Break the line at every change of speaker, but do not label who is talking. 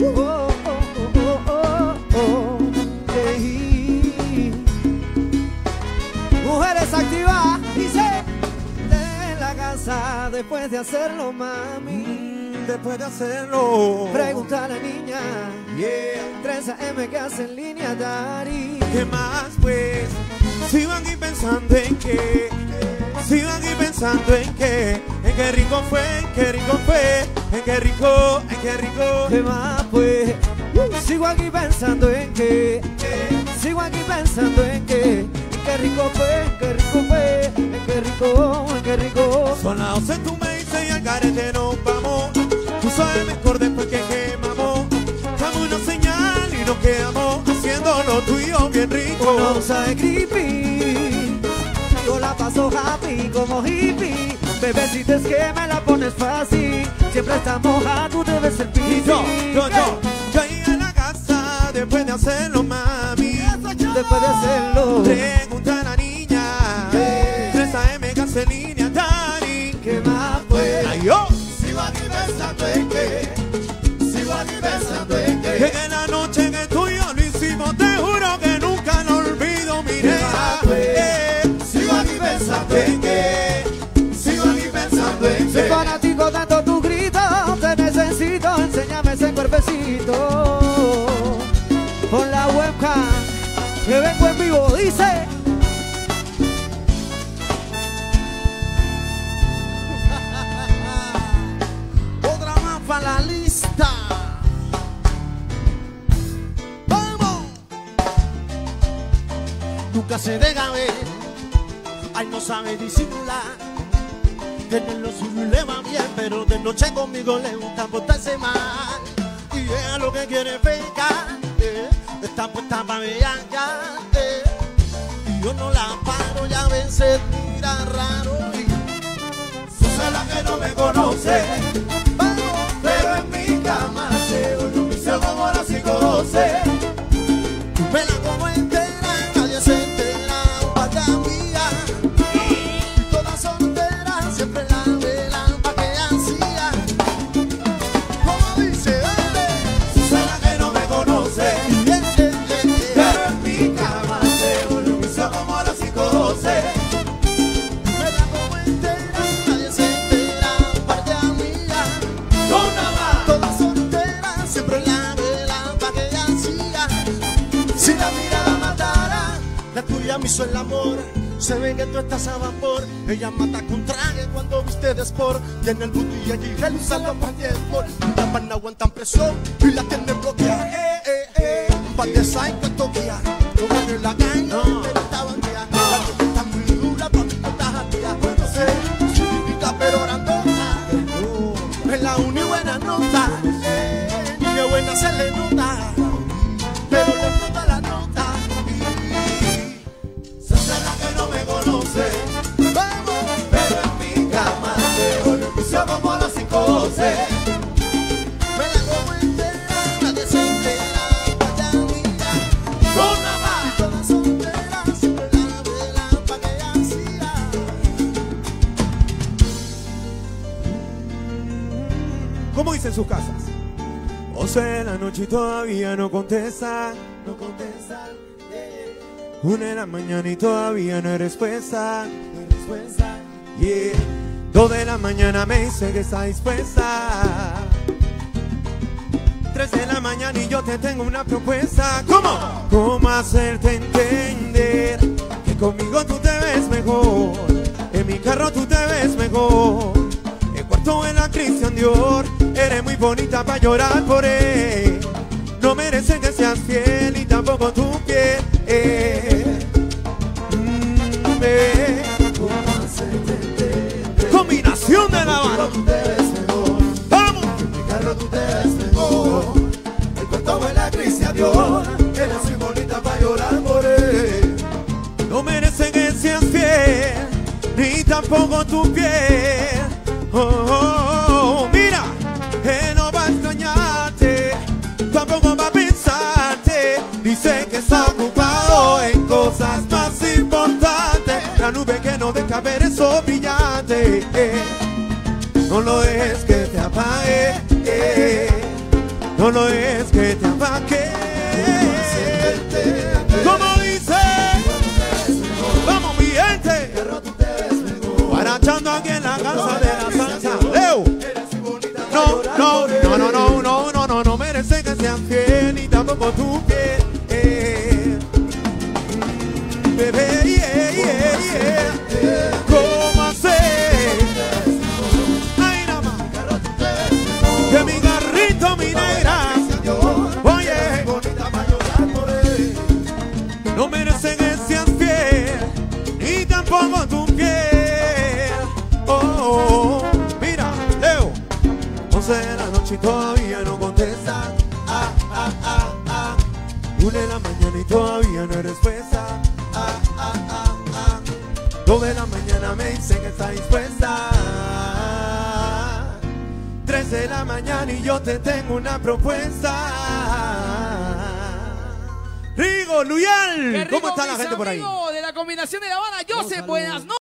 Oh, oh, oh, oh, oh. Hey. Mujeres activas, dice. De la casa después de hacerlo, mami.
Después de hacerlo,
Pregunta a la niña.
yeah.
3 AM que hace en línea, Dari.
¿Qué más pues? Sigo aquí pensando en qué. Sigo aquí pensando en qué. En qué rico fue, en qué rico fue. En qué rico, en qué rico.
¿Qué más pues? Sigo aquí pensando en que. Sigo aquí pensando en que. En qué rico fue, en qué rico fue. En qué rico, en qué rico.
Son las 11, tú me dices y al carete nos vamos. Tú sabes mejor después que quemamos. Dame una señal y nos quedamos haciendo lo tuyo bien rico.
No sabe creepy. Yo la paso happy como hippie. Bebecita es que me la pones fácil. Siempre está moja, tú debes ser pipi.
Yo llegué a la casa después de hacerlo, mami.
Después de hacerlo.
Pregunta a la niña. 3 AM gasolina, Dari.
¿Qué más pues?
Ay, yo.
Sigo aquí pensando en que. Sigo aquí pensando en que.
Que en la noche que tú y yo lo hicimos, te juro que nunca lo olvido, mi nena.
Sigo aquí pensando en que. Sigo aquí pensando en que. Soy fanático tanto tu grito. Te necesito, enséñame ese cuerpecito. Con la webcam que vengo en vivo, dice.
Otra más para la lista. ¡Vamos! Nunca se deja ver. Ay, no sabe disimular. Tener lo suyo y le va bien, pero de noche conmigo le gusta portarse mal. Y ella lo que quiere es pecar. Está puesta para bellaca. Y yo no la paro, ya a veces mira raro. Y
Susana que no me conoce. Pero en mi cama se un vicio como la psicose.
tu pela como entera, nadie se entera, pata mía. Y todas solteras siempre la velan pa' que hacía. Como dice, vale.
Susana que no me conoce. Pero en mi cama se un vicio como la psicose.
Tu pela como entera, nadie se entera, pata mía.
Con nada más.
Todas solteras siempre la velan pa' que hacía.
Si la mirada matara.
La tuya me hizo el amor. Se ve que tú estás a vapor. Ella mata con traje cuando viste de sport. Tiene el booty y allí él usa los sport. Y las panas aguantan presión y la tienen bloqueada. Pa' design que toquea. Como que la caña, pero está bandía. La que está muy dura, pa' mí no estás a tía. No sé, chiquitita pero grandota. Es la única buena nota. Y qué buena se le nota. Pero le explota la nota.
Susana que no me conoce.
Vamos.
Pero en mi cama se un vicio como la psicose.
Me la como entera, nadie se entera, vaya mía.
Con nada más.
Todas solteras, siempre la velan pa' que hacía. ¿Cómo dicen sus casas? 11 de la noche y todavía no contesta.
No contesta.
1 de la mañana y todavía no hay respuesta.
No hay respuesta.
Yeah. 2 de la mañana me dice que está dispuesta. 3 de la mañana y yo te tengo una propuesta. ¿Cómo? ¿Cómo hacerte entender que conmigo tú te ves mejor? En mi carro tú te ves mejor. El cuarto en la Christian Dior. Eres muy bonita para llorar por él. No mereces que seas fiel y tampoco tu piel.
¿Cómo hacerte entender?
Combinación de la
Contigo
banda.
tú te ves mejor.
¡Vamos!
En mi carro tú te ves mejor. El cuento huele a Cristian Dior. Eres muy bonita para llorar por él.
No merecen que seas fiel, ni tampoco tu piel. Oh, oh, oh, mira, él no va a extrañarte, tampoco va a pensarte. Dice que está ocupado en cosas más importantes. La nube que no deja ver eso brillante. No lo dejes que te apague.
Solo es que te apaque. Como dice, vamos mi gente, guarachando aquí en la casa de la salsa. Leo. No merece que sean fiel ni tampoco tu piel. Bebé, ¿cómo hacer? Ay, nada más que mi garrito, mi negra. Oye, no merece que seas fiel ni tampoco tu piel. Oh, mira, Leo, 11 de la noche y todavía no contestas. 1 de la mañana y todavía no hay respuesta. 2 de la mañana me dice que está dispuesta. 3 de la mañana y yo te tengo una propuesta. Rigo, Luyal, ¿cómo está la gente por ahí?
De la combinación de La Habana, Joseph, buenas noches.